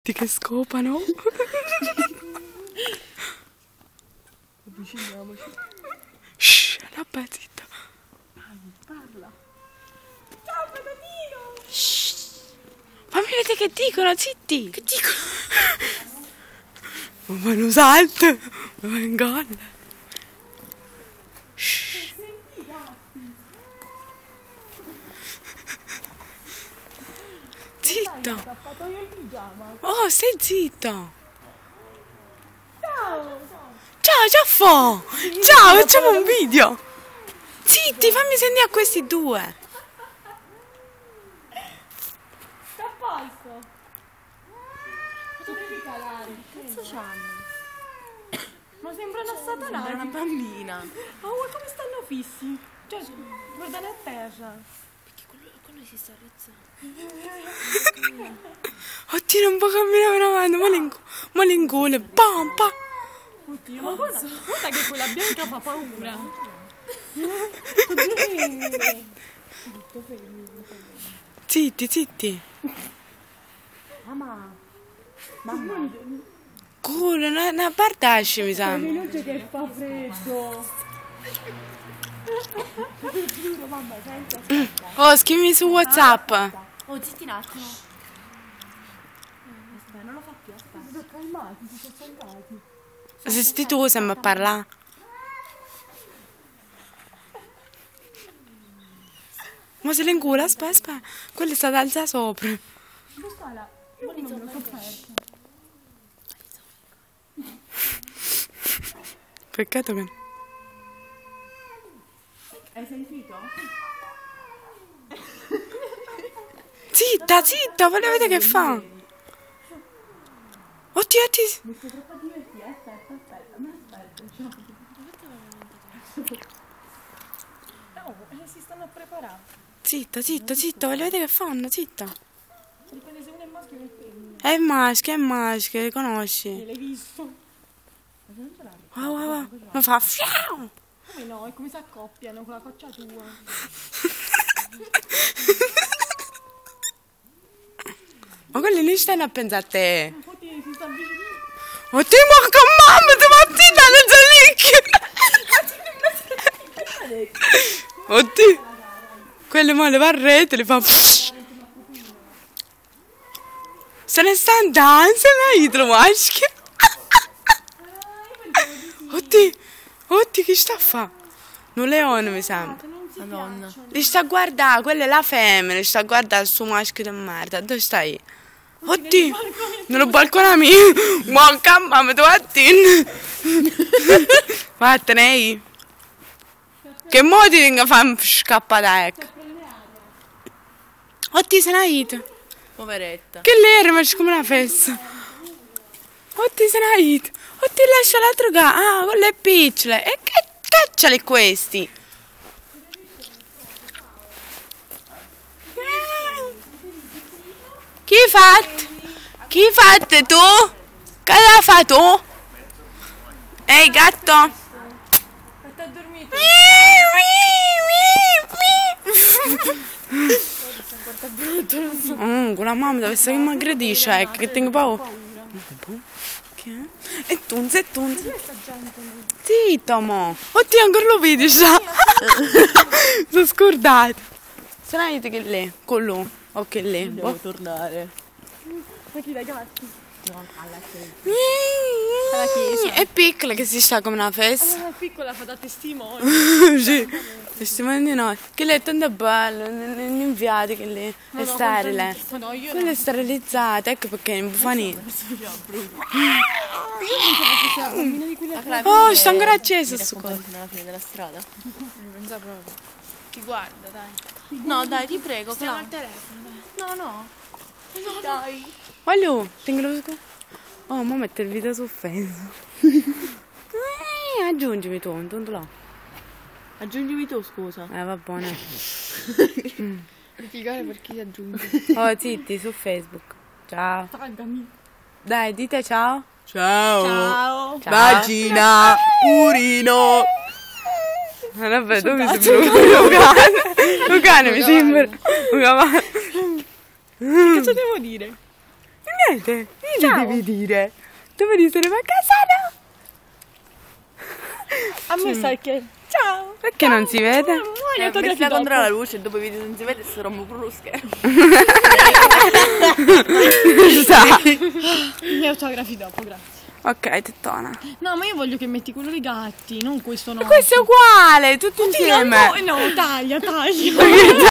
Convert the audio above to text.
zitti che scopano. Avviciniamoci. Shh, vabbè, zitta. Parla. Ciao patatino! Fammi vedere che dicono, zitti. Che dicono? Mi fanno salto, mi fanno gol. Shh. Zitta. Ho fatto io il pigiama. Oh, stai zitta. Ciao! Ciao, ciao Fo. Ciao, facciamo un video. Zitti, fammi sentire a questi due. Sta a posto! Devi calare. Che cazzo c'hanno? Ma sembrano assatanati. Sembra una bambina. Oh, come stanno fissi? Cioè, guardano a terra. Perché quello si sta alzando. Oddio, non può camminare avanti, ma l'ingole, pampa. Oddio, ma guarda che quella bianca fa paura. Zitti, zitti. Mamma. Culo, una partasci mi sa. Minuto che fa freddo. Giuro, mamma, senza. Oh, scrivimi su WhatsApp. Oh, zitti un attimo. Aspetta, non lo fa più, aspetta. Si sono calmati, si sono stancati. Se sti tu sembra a parlare. Ma se l'ingula, aspetta. Quello è stato alzato sopra. Questa là, io non me lo so perso. Peccato che... Hai sentito? Zitta, zitta, voglio vedere che fa. Oddio, oddio. Mi sto troppo divertito, aspetta, ma aspetta, no, si stanno preparando. Zitta, zitta, zitta, voglio vedere che fanno, zitta. Dipende se uno è maschio o è femmina. È maschio, li conosci. L'hai visto? Ma non ce l'hai? Wow, wow, wow. Ma fa fiau. Come no? È come si accoppiano con la faccia tua. Ma quelli lì stanno a pensare a te. Infatti si sta avvicinando. Oddio, ma che mamma, ti mattina, non c'è Oddio. Quelle mo le varrete, le fa... Se ne sta andando, se ne idro maschio. Oddio, oddio, che sta a fare? Un leone mi sembra. Madonna. Li sta a guardare, quella è la femmina, li sta a guardare il suo maschio di merda. Dove stai? Oddio, nello balcone mio. Ma che mamma, tu attini. Vattene. Che modo ti fa scappare, ecco. Oddio, se ne ido. Poveretta. Che l'era, ma c'è come una festa. Oddio, se ne ido. Oddio, lascia l'altro gatto. Ah, quello è piccolo. E che cacciali questi? Chi hai fatto? Chi hai fatto tu? Che l'hai fatto? Ehi gatto? Sta dormito. Quella mamma deve essere che mi aggredisce, ecco, che tengo paura. Che è? E tunze, e tunze. Zitto, mo. Oddio, ancora lo vedi, già. Sono scordato. Se ne hai che lì, con lui. Ok, lì. Devo tornare. Ma chi dai gatti? No, alla chiesa. Alla chiesa. È piccola che si sta come una festa. Una piccola fa da testimone. Sì, testimone di noi. Che lei è tanto bello, non inviate che lei è sterile. No, io Quella è sterilizzata, ecco perché è in bufanino. Oh, sta ancora acceso su cosa. Fino alla fine della strada. non pensa proprio. Ti guarda, dai. No, dai, ti prego, Stiamo Cla. al telefono, dai. No, no. Dai. Voglio, tengo su. Oh, ma mette il video su Facebook. Aggiungimi tu, un là. Aggiungimi tu, scusa. Va buono. Per spiegare per chi si aggiunge. Oh, zitti, su Facebook. Ciao. Taggami. Dai, dite ciao. Ciao. Ciao. Vagina. Urino. Vabbè, tu mi sembri un cane. Un cane mi sembra. Un cavallo. Che cosa devo dire? vede? Gli devi dire. Dove li saremo a casa, no? A me sai che... Ciao! Perché non si vede? Muori, autografi Mettila dopo. contro la luce e dopo i video non si vede se rompo pure lo schermo. Mi autografi dopo, grazie. Ok, tettona. No, ma io voglio che metti quello dei gatti, non questo no. Questo è uguale, tutti insieme. No, taglia.